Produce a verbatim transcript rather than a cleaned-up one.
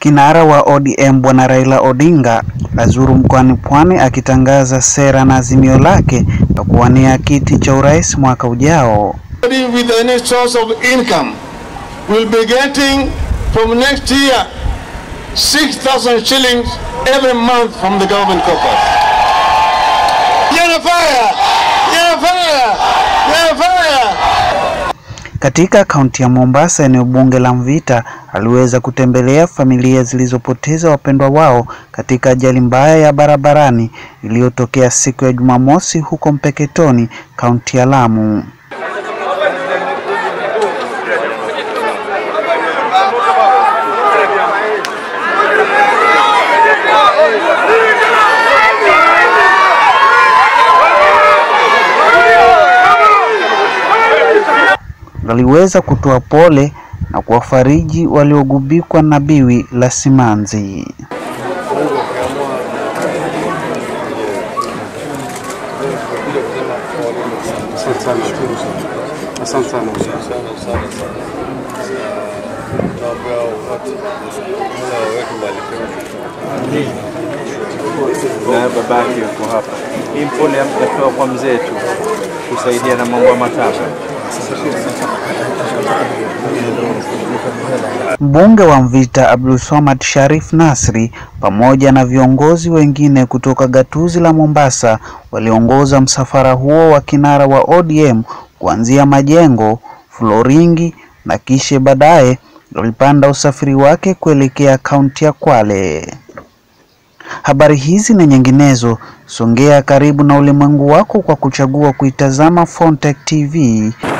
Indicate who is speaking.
Speaker 1: Kinara wa O D M Bwana Raila Odinga azuru mkoani Pwani akitangaza sera na azimio lake la kuwania kiti cha urais mwaka ujao.
Speaker 2: With any source of income will be getting from next year six thousand shillings every month from the government coffers. You're fire! You're fire! You're fire!
Speaker 1: Katika kaunti ya Mombasa, eneo bunge la Mvita, aliweza kutembelea familia zilizopoteza wapendwa wao katika ajali mbaya ya barabarani iliyotokea siku ya Jumamosi huko Mpeketoni, kaunti ya Lamu. Waliweza kutoa pole na kuwafariji waliogubikwa na biwi la simanzi.
Speaker 3: Na babaki yuko hapa. Hii pole ampewa kwa mzee tu kusaidia na mambo ya matanga.
Speaker 1: Mbunge wa Mvita Abdulswamad Sharif Nasri pamoja na viongozi wengine kutoka gatuzi la Mombasa waliongoza msafara huo wa kinara wa O D M kuanzia Majengo, Floringi na kisha baadaye walipanda usafiri wake kuelekea kaunti ya Kwale. Habari hizi na nyinginezo, songea karibu na ulimwengu wako kwa kuchagua kuitazama Fontech T V.